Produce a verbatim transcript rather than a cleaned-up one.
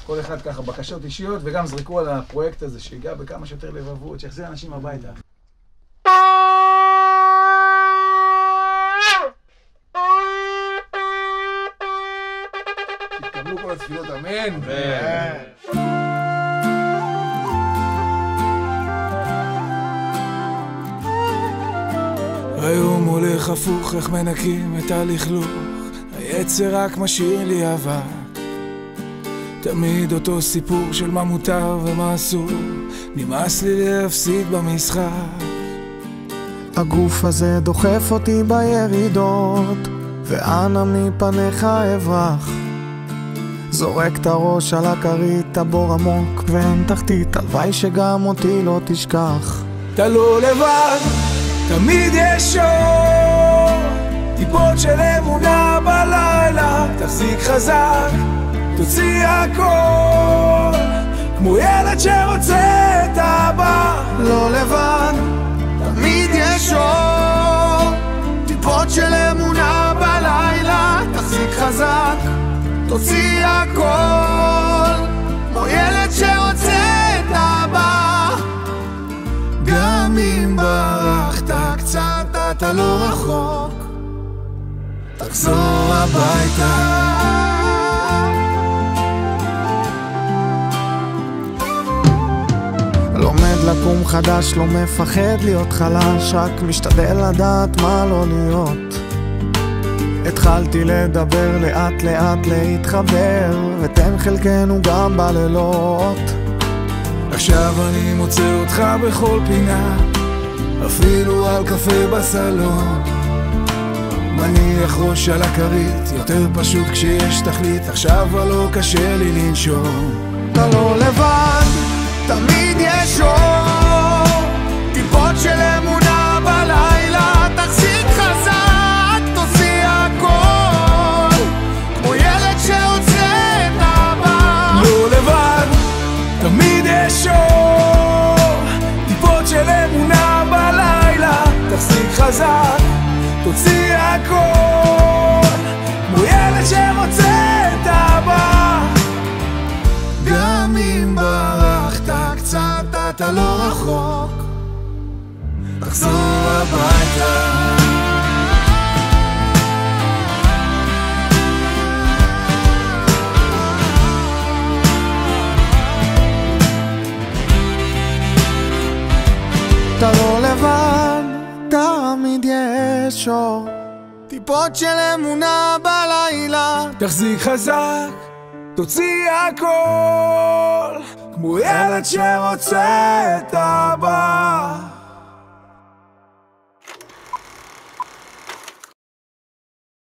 כל אחד ככה בקשות אישיות, וגם זרקו על הפרויקט הזה שיגע בכמה שיותר לבבות, שיחזיר אנשים הביתה. תתקבלו כל התפילות, אמן. היום הולך הפוך, איך מנקים את הלכלוך, היצר רק משאיר לי אבק, תמיד אותו סיפור של מה מותר ומה אסור, נמאס לי להפסיד במשחק. הגוף הזה דוחף אותי בירידות, ואנה מפניך אברח, זורק את הראש על הכרית, הבור עמוק ואין תחתית, הלוואי שגם אותי לא תשכח. אתה לא לבד, תמיד יש אור, טיפות של אמונה בלילה, תחזיק חזק, תוציא הכל, כמו ילד שרוצה את אבא. לא לבד, תמיד יש אור, טיפות של אמונה בלילה, תחזיק חזק, תוציא הכל, כמו ילד שרוצה את אבא. גם אם ברחת קצת אתה לא רחוק, תחזור הביתה. לומד לקום חדש, לא מפחד להיות חלש, רק משתדל לדעת מה לא להיות. התחלתי לדבר לאט לאט להתחבר, ותן חלקנו גם בלילות. עכשיו אני מוצא אותך בכל פינה, אפילו על קפה בסלון, מניח ראש על הכרית, יותר פשוט כשיש תכלית, עכשיו לא קשה לי לנשום. אתה לא לבד, תמיד יש אור, טיפות של אמונה בלילה, תחזיק חזק, תוציא הכל, כמו ילד שרוצה את אבא. לא לבד, תמיד יש אור, טיפות של אמונה בלילה, תחזיק חזק, תוציא הכל, כמו ילד שרוצה את אבא. גם אם ברחת קצת אתה לא רחוק, תחזור הביתה. אתה לא לבד, תמיד יש אור, טיפות של אמונה בלילה, תחזיק חזק, תוציא הכל, כמו ילד שרוצה את אבא.